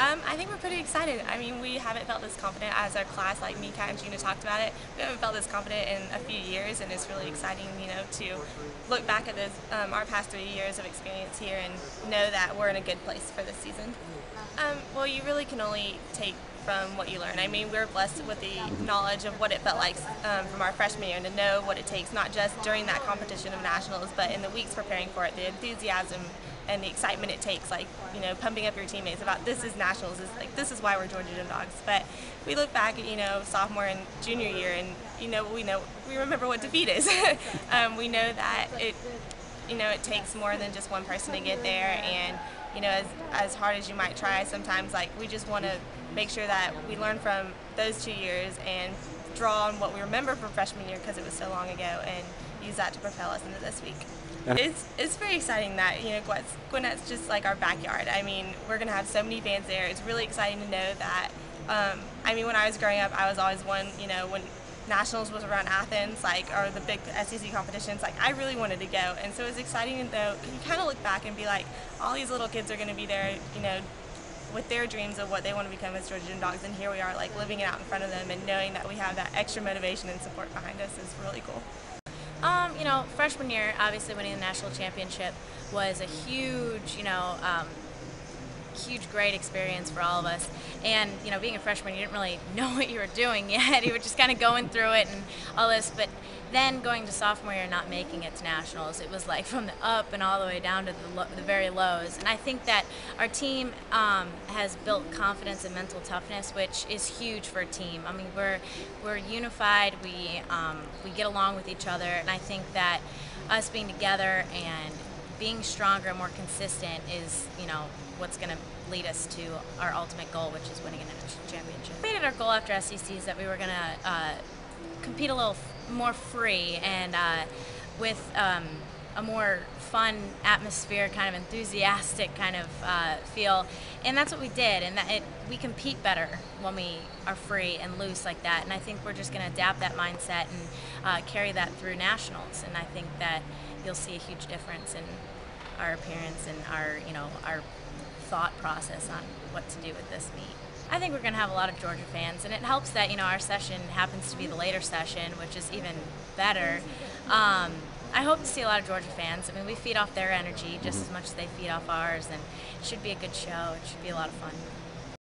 I think we're pretty excited. I mean, we haven't felt this confident as our class, like Mika and Gina talked about it. We haven't felt this confident in a few years, and it's really exciting, to look back at our past 3 years of experience here and know that we're in a good place for this season. Well, you really can only take from what you learn. I mean, we're blessed with the knowledge of what it felt like from our freshman year, and to know what it takes, not just during that competition of nationals, but in the weeks preparing for it, the enthusiasm and the excitement it takes, like, pumping up your teammates about this is nationals, this is why we're Georgia Gym Dogs. But we look back at, sophomore and junior year, and, we remember what defeat is. We know that it takes more than just one person to get there, and, as hard as you might try, sometimes, we just want to make sure that we learn from those 2 years and draw on what we remember from freshman year, because it was so long ago, and use that to propel us into this week. It's very exciting that, Gwinnett's just like our backyard. I mean, we're going to have so many fans there. It's really exciting to know that, when I was growing up, I was always one, when nationals was around Athens, or the big SEC competitions, I really wanted to go. And so it's exciting to know, you kind of look back and be like, all these little kids are going to be there, with their dreams of what they want to become as Georgia Gym Dogs, and here we are, living it out in front of them, and knowing that we have that extra motivation and support behind us is really cool. Freshman year, obviously winning the national championship was a huge, huge, great experience for all of us. And, being a freshman, you didn't really know what you were doing yet. You were just kind of going through it and all this. But then going to sophomore year and not making it to nationals, it was from the up and all the way down to the very lows. And I think that our team has built confidence and mental toughness, which is huge for a team. I mean, we're unified. We get along with each other, and I think that us being together and being stronger and more consistent is, what's going to lead us to our ultimate goal, which is winning a national championship. We made it our goal after SECs that we were going to compete a little more free and with a more fun atmosphere, kind of enthusiastic kind of feel, and that's what we did. And we compete better when we are free and loose like that. And I think we're just going to adapt that mindset and carry that through nationals. And I think that you'll see a huge difference in our appearance and our thought process on what to do with this meet. I think we're going to have a lot of Georgia fans, and it helps that our session happens to be the later session, which is even better. I hope to see a lot of Georgia fans. I mean, we feed off their energy just as much as they feed off ours, and it should be a good show. It should be a lot of fun.